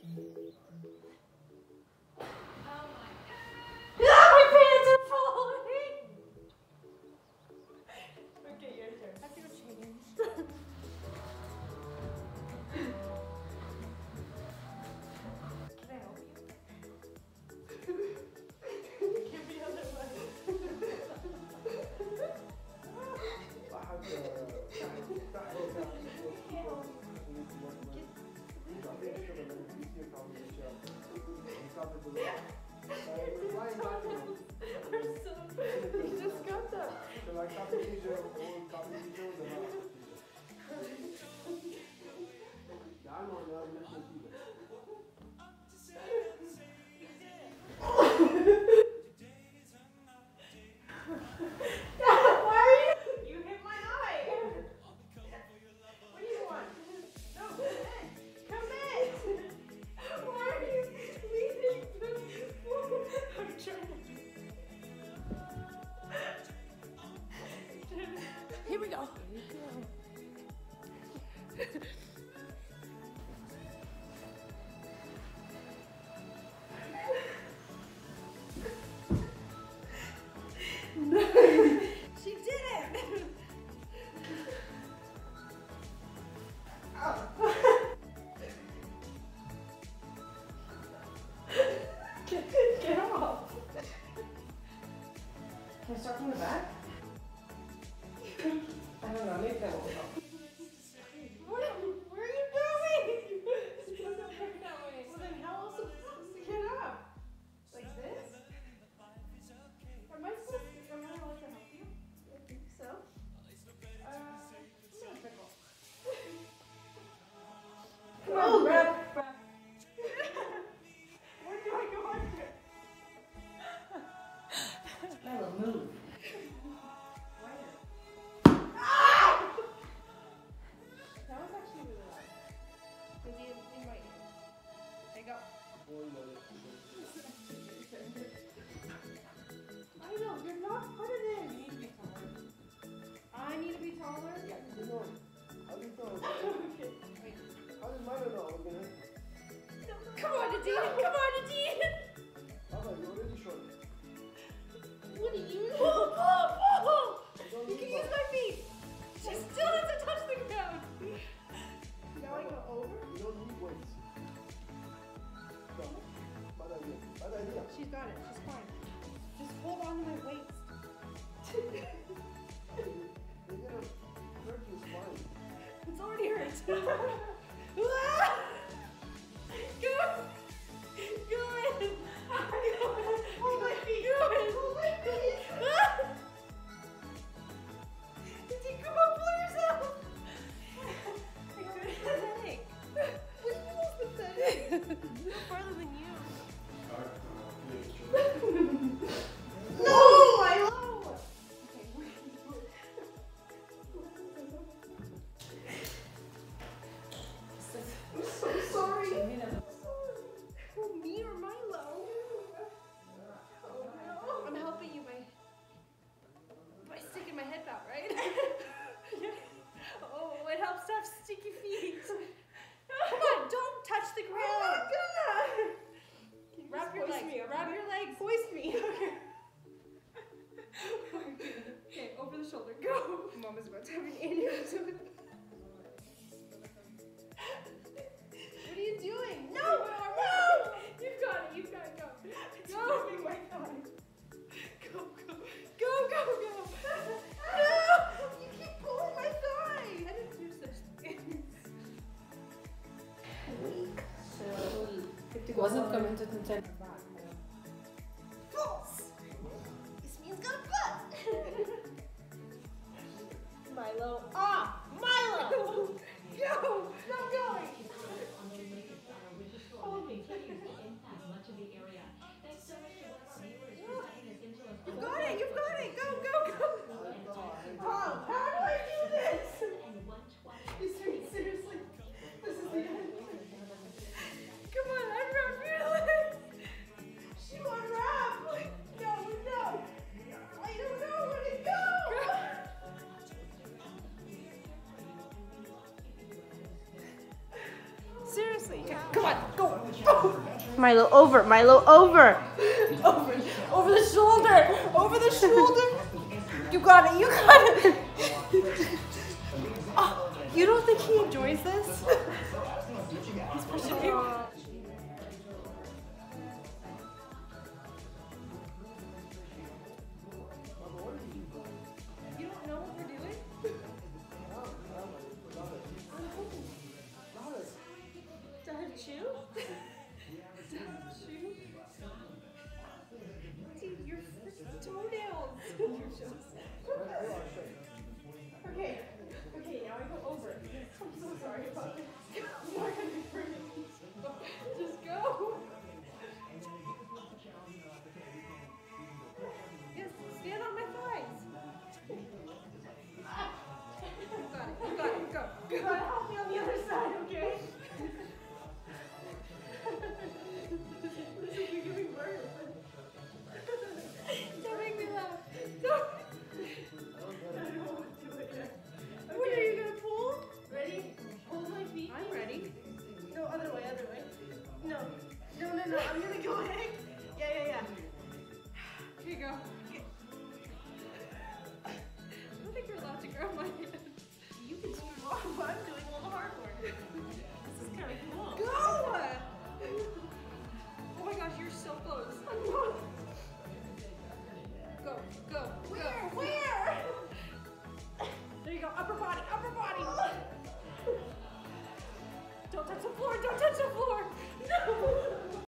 Here we go. She did it! Get off. Can I start from the back? I don't know, maybe that will help. Where are you going? It doesn't work that way. Well then how else am I supposed to get up? Like this? Am I allowed to help you? I think so. I'm gonna pickle. Come on, grab. Where do I go under? That'll move. That was actually really loud. Maybe in my ear. There you go. I know, you're not put it in. You need to be taller. I need to be taller? Yeah. I'll be taller. Okay. Wait. How did mine know? Come on, Nadine! Come on, Nadine! Papa, you're already short. What do you know? You can use my feet! She still doesn't touch the ground! Now I go over? You don't need weights. No. Bad idea. Bad idea. She's got it. She's fine. Just hold on to my waist. You're gonna hurt your spine. It's already hurt. Go! Go in! Hold my feet! Go in! Hold my feet! Did you come up for yourself? It's pathetic. What is pathetic? No farther than you. No! Milo! Okay, I'm so sorry. Me or Milo? Oh no. I'm helping you by sticking my head out, right? Oh, it helps to have sticky feet. Come on, don't touch the ground. I'm not gonna. Wrap your legs. Wrap your legs. Hoist me. Okay, over the shoulder. Go. Mom is about to have an aneurysm. What are you doing? No! No! You've got it. You've got it. Go. Go. My God. Go, go. Go, go, go. No! You keep pulling my thigh. I didn't do such things. Weak. So weak. Wasn't coming to content. False. This means got a butt. Milo. Ah! Milo! Go! Stop going! Hold me. You've got it! You've got it! Go, go, go! Oh, how do I do this? Seriously? This is the end. Come on, unwrap your legs! Come on, go. Milo, over. Milo, over. Over the shoulder. Over the shoulder. You got it. You got it. Oh, you don't think he enjoys this? He's pushing you. You don't know what we're doing? Dad, chew? Dude, your freaking toenails. Okay, now I go over. I'm so sorry about this.